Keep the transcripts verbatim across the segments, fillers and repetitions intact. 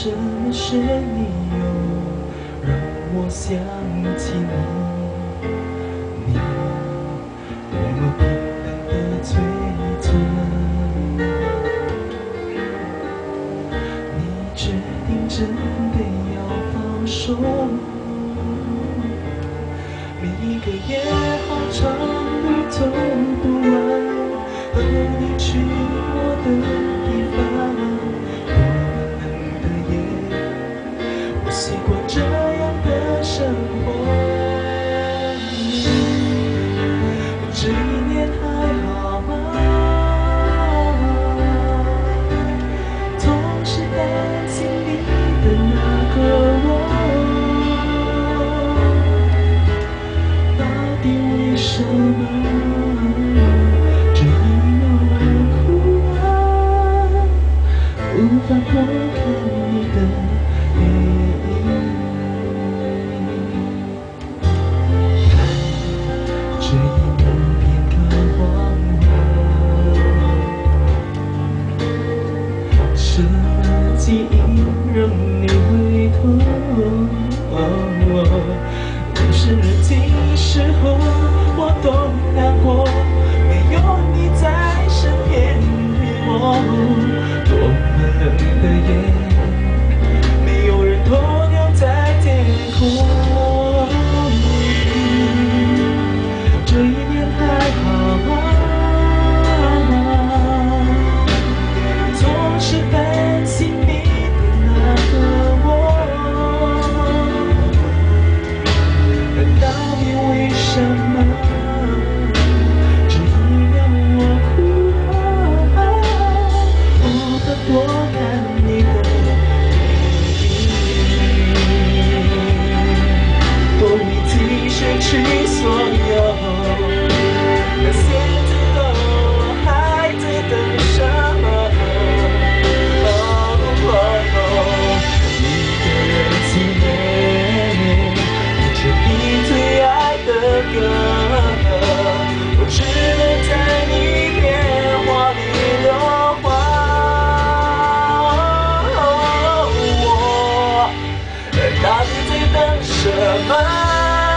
什么是理由让我想起你？你多么冰冷的嘴唇，你决定真的要放手？每一个夜好长，路走不完，和你去过的地方。 我习惯这样的生活，这一年还好吗？总是担心你的那个我，到底为什么这一年我哭啊，无法拨开你的。 这一幕片刻荒谬，什么记忆让你回头？故事日记时候，我都难过，没有你在身边陪我。多么冷的夜，没有人偷鸟在天空。 这一年还好吗？总是担心你的那个我，到底为什么这一秒我哭啊？无法拨开你的背影，我已经失去所有。 那现在的我还在等什么？一个人纪念，听着你最爱的歌，我只能在你电话里流花。我到底在等什么？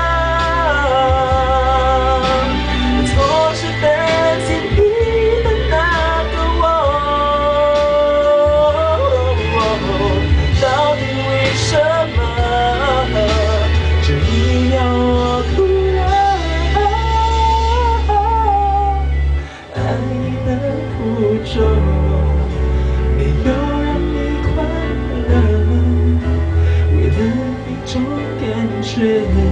没有让你快乐，为了一种感觉。